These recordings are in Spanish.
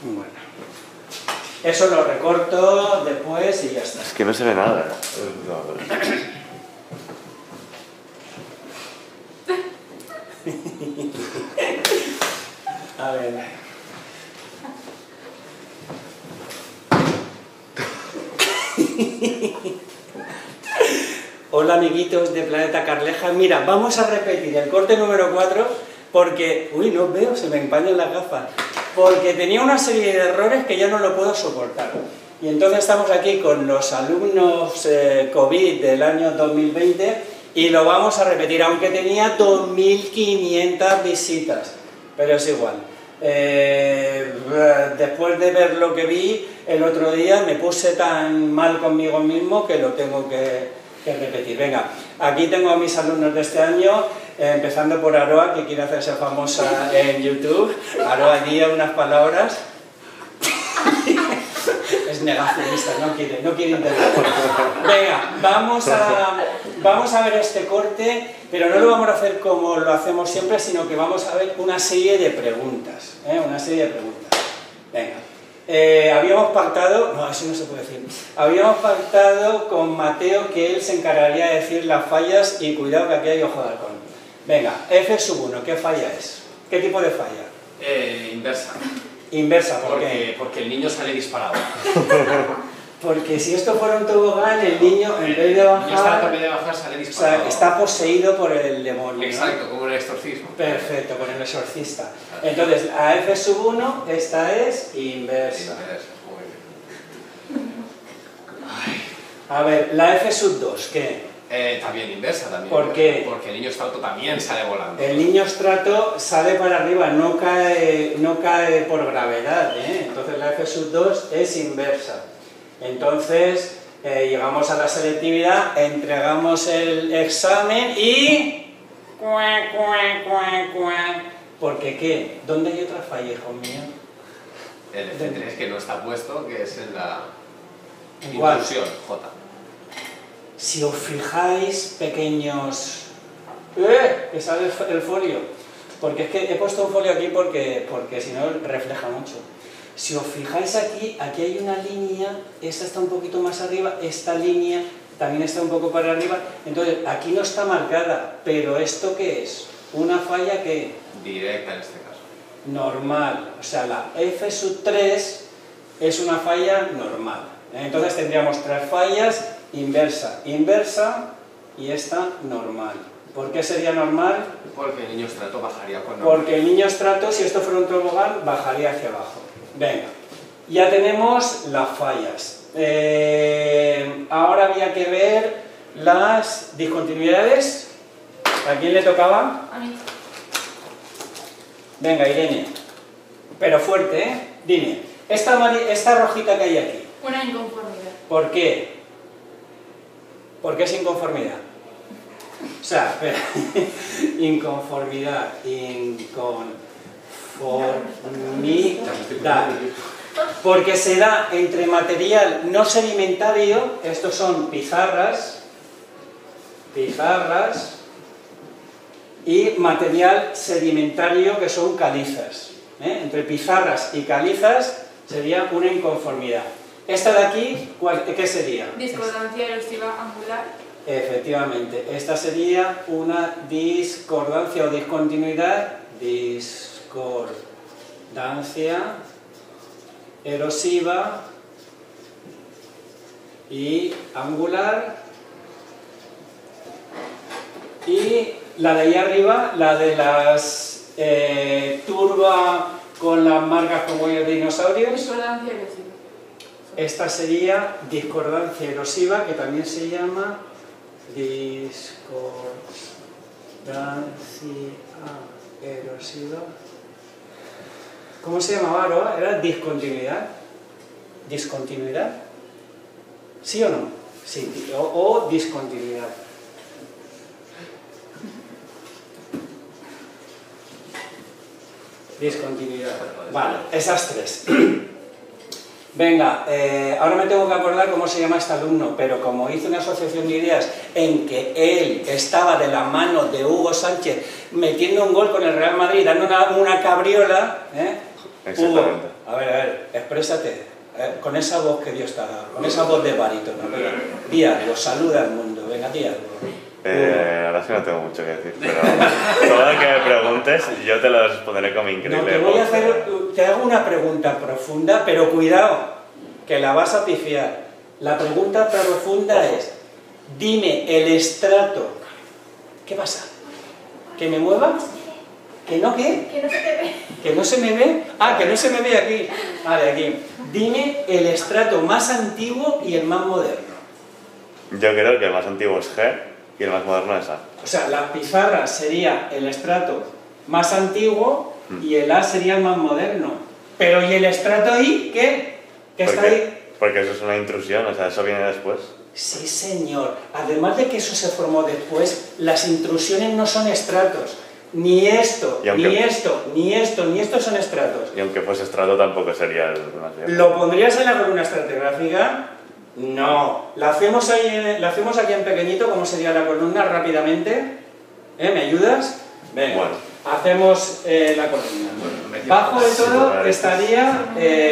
Bueno. Eso lo recorto después y ya está. Es que no se ve nada. A ver. Hola amiguitos de Planeta Carleja. Mira, vamos a repetir el corte número 4 porque... Uy, no veo, se me empañan las gafas. Porque tenía una serie de errores que ya no lo puedo soportar. Y entonces estamos aquí con los alumnos COVID del año 2020 y lo vamos a repetir, aunque tenía 2.500 visitas. Pero es igual. Después de ver lo que vi el otro día, me puse tan mal conmigo mismo que lo tengo que repetir. Venga, aquí tengo a mis alumnos de este año, empezando por Aroa, que quiere hacerse famosa en YouTube. Aroa, di unas palabras. Es negacionista, no quiere intervenir. Venga, vamos a ver este corte, pero no lo vamos a hacer como lo hacemos siempre, sino que vamos a ver una serie de preguntas. Una serie de preguntas. Venga. Habíamos pactado, no, eso no se puede decir, habíamos pactado con Mateo que él se encargaría de decir las fallas y cuidado que aquí hay ojo de halcón. Venga, F1, ¿qué falla es? ¿Qué tipo de falla? Inversa. Inversa, ¿por qué? Porque el niño sale disparado. Porque si esto fuera un tobogán, el niño en vez de bajar, sale disparado. O sea, está poseído por el demonio. Exacto, ¿no? como el exorcismo. Perfecto, con el exorcista. Entonces, a F1, esta es inversa. A ver, la F2, ¿qué? También inversa, también. ¿Por qué? Porque el niño estrato también sale volando. El niño estrato sale para arriba, no cae por gravedad, ¿eh? Entonces la F2 es inversa. Entonces, llegamos a la selectividad, entregamos el examen y... ¿Por qué? ¿Dónde hay otra falla, hijo mío? El F3 que no está puesto, que es en la inclusión, J. Si os fijáis, pequeños... que sale el folio. Porque es que he puesto un folio aquí porque si no refleja mucho. Si os fijáis aquí hay una línea, esta está un poquito más arriba, esta línea también está un poco para arriba. Entonces, aquí no está marcada, pero ¿esto qué es? ¿Una falla qué? Directa en este caso. Normal. O sea, la F3 es una falla normal. Entonces tendríamos tres fallas, inversa, inversa y esta normal. ¿Por qué sería normal? Porque el niño estrato bajaría con normal. Porque el niño estrato, si esto fuera un tobogán, bajaría hacia abajo. Venga, ya tenemos las fallas. Ahora había que ver las discontinuidades. ¿A quién le tocaba? A mí. Venga, Irene. Pero fuerte, ¿eh? Dime, esta rojita que hay aquí. Una inconformidad. ¿Por qué? ¿Por qué es inconformidad? O sea, espera. Inconformidad. Inconformidad. Porque se da entre material no sedimentario, estos son pizarras, y material sedimentario que son calizas. Entre pizarras y calizas sería una inconformidad. Esta de aquí, ¿qué sería? Discordancia erosiva angular. Efectivamente, esta sería una discordancia o discontinuidad, discordancia erosiva y angular. Y la de ahí arriba, la de las turba con las marcas como de dinosaurios. Discordancia erosiva. Esta sería discordancia erosiva, que también se llama discordancia erosiva. ¿Cómo se llamaba, Aroa? ¿Era discontinuidad? ¿Discontinuidad? ¿Sí o no? Sí, o discontinuidad. Discontinuidad. Vale, esas tres. Venga, ahora me tengo que acordar cómo se llama este alumno, pero como hice una asociación de ideas en que él estaba de la mano de Hugo Sánchez metiendo un gol con el Real Madrid, dando una cabriola, Exactamente. Hugo, a ver, exprésate, con esa voz que Dios te ha dado, con esa voz de barítono, di algo, saluda al mundo, venga, di algo. Ahora sí no tengo mucho que decir, pero todo lo que me preguntes yo te lo responderé con mi increíble No, te voy a voz. te hago una pregunta profunda, pero cuidado, que la vas a pifiar. La pregunta profunda es, dime el estrato. ¿Qué pasa? ¿Que me mueva? ¿Que no qué? Que no se te ve. ¿Que no se me ve? Ah, que no se me ve aquí. Vale, aquí. Dime el estrato más antiguo y el más moderno. Yo creo que el más antiguo es G y el más moderno es A. O sea, la pizarra sería el estrato más antiguo y el A sería el más moderno. Pero ¿y el estrato I qué? ¿Qué está ahí? Porque eso es una intrusión, o sea, eso viene después. Sí, señor. Además de que eso se formó después, las intrusiones no son estratos. Ni esto, Y aunque- ni esto, ni esto, ni esto son estratos. Y aunque fuese estrato tampoco sería el más bien. ¿Lo pondrías en la columna estratigráfica? No. ¿La hacemos aquí en pequeñito, cómo sería la columna, rápidamente? ¿Me ayudas? Venga. Bueno. Hacemos la columna. Bajo de todo estaría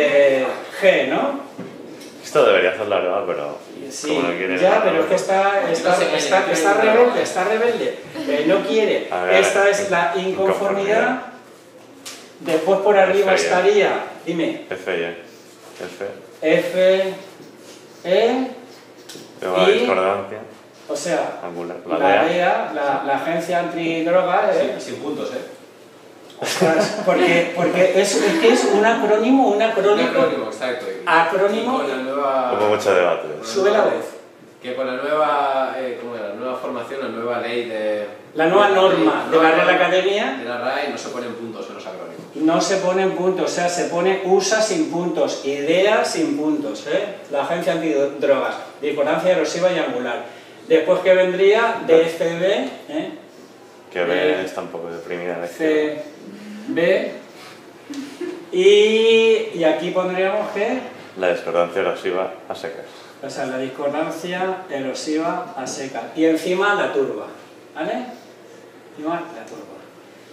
G, ¿no? Esto debería hacerlo ahora, pero Sí, como no quiere... ya, pero es que está rebelde, no quiere. A ver, Esta es la inconformidad. Después por arriba F, estaría, dime, F y E. F, F, E, luego la Y- discordancia, o sea, angular, la la DEA. DEA, la agencia antidroga, Sin puntos, ¿eh? ostras, porque es que es un acrónimo, un Un acrónimo, acrónimo, exacto. Acrónimo. Y con la nueva... Hubo mucho debate. sube la voz. Que con la nueva, ¿cómo era? La nueva formación, la nueva ley de... La nueva norma de la Real de Academia. la RAE no se ponen puntos en los acrónimos. No se ponen puntos, o sea, se pone USA sin puntos, IDEA sin puntos, la agencia antidrogas, discordancia erosiva y angular. Después que vendría DFB, Que B está un poco deprimida. en la izquierda. CB, y aquí pondríamos que, La discordancia erosiva a secas. o sea, la discordancia erosiva a seca. Y encima la turba, ¿vale? Encima la turba.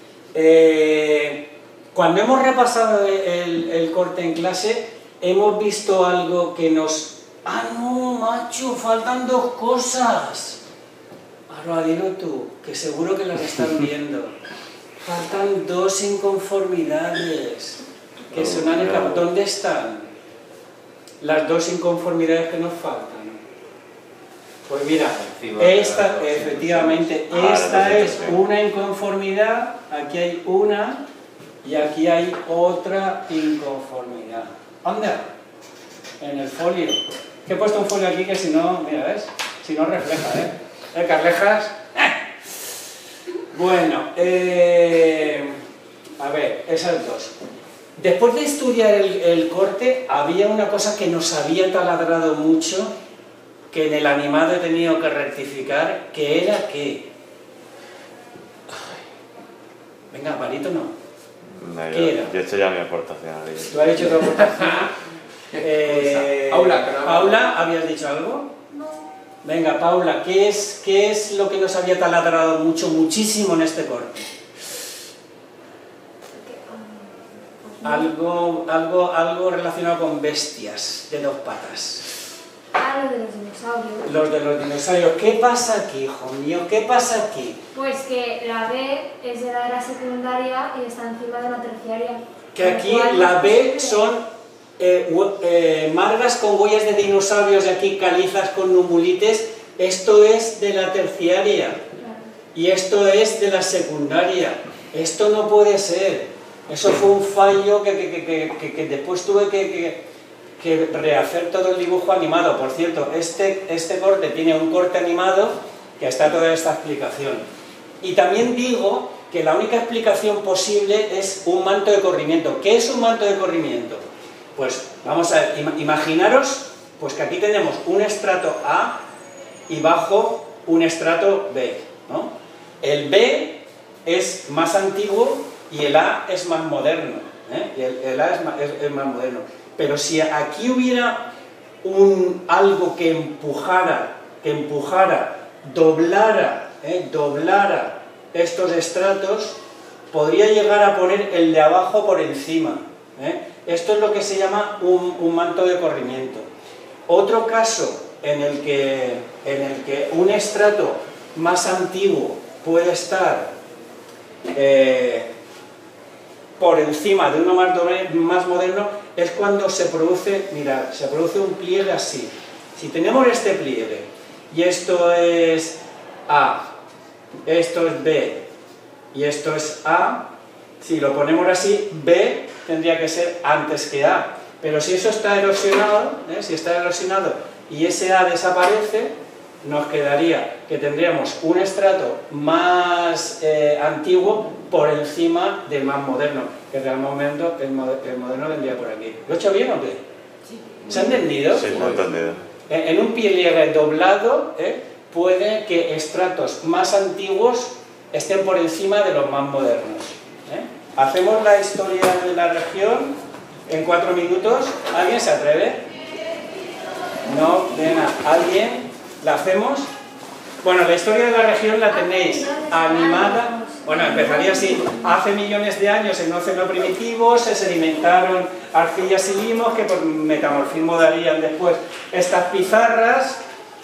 Cuando hemos repasado el corte en clase, hemos visto algo que nos... ¡Ah, no, macho! ¡Faltan dos cosas! Ahora dilo tú, que seguro que las están viendo. Faltan dos inconformidades que se me han escapado. ¿Dónde están las dos inconformidades que nos faltan? Pues mira, Encima de esta, las dos efectivamente, Ah, esta las dos es inconformidades. una inconformidad, aquí hay una y aquí hay otra inconformidad. Anda, en el folio. Que he puesto un folio aquí que si no, mira, ¿ves? Si no refleja, Carlejas? Bueno, a ver, esas dos. Después de estudiar el corte, había una cosa que nos había taladrado mucho, que en el animado he tenido que rectificar, que era que... Ay, venga, varito no. No, ¿Qué era? yo he hecho ya mi aportación. Tú has hecho tu aportación. Paula, que no ha hablado. Paula, ¿habías dicho algo? No. Venga, Paula, ¿qué es lo que nos había taladrado muchísimo en este corte? Algo relacionado con bestias de dos patas. Ah, lo de los dinosaurios. Los de los dinosaurios. ¿Qué pasa aquí, hijo mío? ¿Qué pasa aquí? Pues que la B es de la era secundaria y está encima de una terciaria. Que aquí la B son margas con huellas de dinosaurios y aquí calizas con numulites. Esto es de la terciaria. Claro. Y esto es de la secundaria. Esto no puede ser. Eso fue un fallo que después tuve que rehacer todo el dibujo animado. Por cierto, este corte tiene un corte animado que está toda esta explicación. Y también digo que la única explicación posible es un manto de corrimiento. ¿Qué es un manto de corrimiento? Pues vamos a ver, imaginaros pues que aquí tenemos un estrato A y bajo un estrato B, ¿no? El B es más antiguo y el A es más moderno. Y el A es más moderno. Pero si aquí hubiera algo que empujara, doblara estos estratos, podría llegar a poner el de abajo por encima. Esto es lo que se llama un manto de corrimiento. Otro caso en el que un estrato más antiguo puede estar por encima de uno más moderno es cuando se produce, mirad, se produce un pliegue así. Si tenemos este pliegue y esto es A, esto es B y esto es A, si lo ponemos así, B tendría que ser antes que A. Pero si eso está erosionado, si está erosionado y ese A desaparece, nos quedaría que tendríamos un estrato más antiguo por encima del más moderno, que realmente el moderno vendría por aquí. ¿Lo he hecho bien o qué? Sí. ¿Se ha entendido? Sí, lo he entendido. En un pliegue doblado puede que estratos más antiguos estén por encima de los más modernos. Hacemos la historia de la región en 4 minutos. ¿Alguien se atreve? No, venga, ¿alguien? ¿La hacemos? Bueno, la historia de la región la tenéis animada. Bueno, empezaría así. Hace millones de años en un océano primitivo se sedimentaron arcillas y limos que por metamorfismo darían después estas pizarras.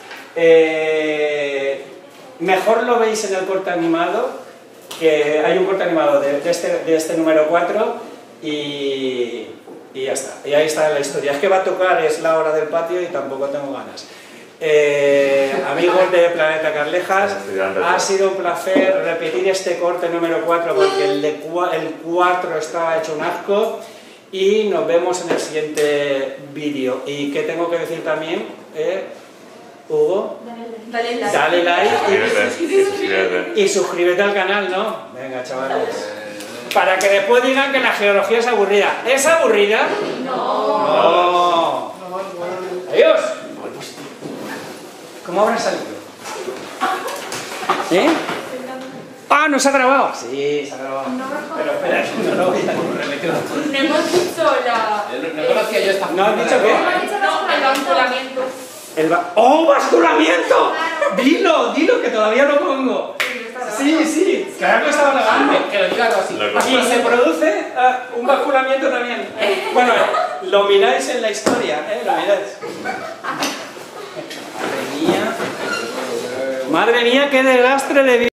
Mejor lo veis en el corte animado, que hay un corte animado de este número 4 y ya está. Y ahí está la historia. Es que va a tocar, es la hora del patio y tampoco tengo ganas. Amigos de Planeta Carlejas, ha sido un placer repetir este corte número 4 porque el 4 estaba hecho un asco y nos vemos en el siguiente vídeo. ¿Y qué tengo que decir también? Hugo, Dale like. dale like Suscríbete. y suscríbete al canal, ¿no? Venga, chavales. Para que después digan que la geología es aburrida. ¿Es aburrida? No. Adiós. ¿Cómo habrá salido? ¡Ah, no se ha grabado! Sí, se ha grabado. Pero espera, no lo voy a remeter. No hemos dicho la... No conocía yo esta ¿No has dicho qué? No, el basculamiento. ¡Oh, basculamiento! Dilo, que todavía lo pongo. Sí, claro que estaba grabando. Que lo diga algo así. Y se produce un basculamiento también. Bueno, lo miráis en la historia, lo miráis. Madre mía, qué desastre de vida.